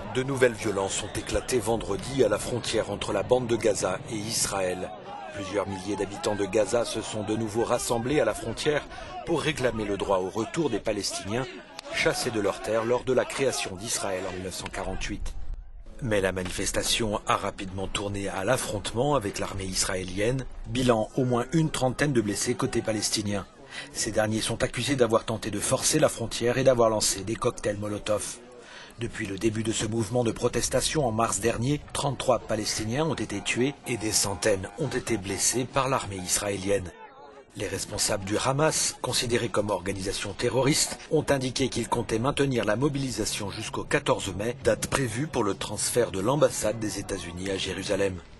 De nouvelles violences ont éclaté vendredi à la frontière entre la bande de Gaza et Israël. Plusieurs milliers d'habitants de Gaza se sont de nouveau rassemblés à la frontière pour réclamer le droit au retour des Palestiniens chassés de leurs terres lors de la création d'Israël en 1948. Mais la manifestation a rapidement tourné à l'affrontement avec l'armée israélienne. Bilan, au moins une trentaine de blessés côté palestinien. Ces derniers sont accusés d'avoir tenté de forcer la frontière et d'avoir lancé des cocktails Molotov. Depuis le début de ce mouvement de protestation en mars dernier, 33 Palestiniens ont été tués et des centaines ont été blessés par l'armée israélienne. Les responsables du Hamas, considérés comme organisation terroriste, ont indiqué qu'ils comptaient maintenir la mobilisation jusqu'au 14 mai, date prévue pour le transfert de l'ambassade des États-Unis à Jérusalem.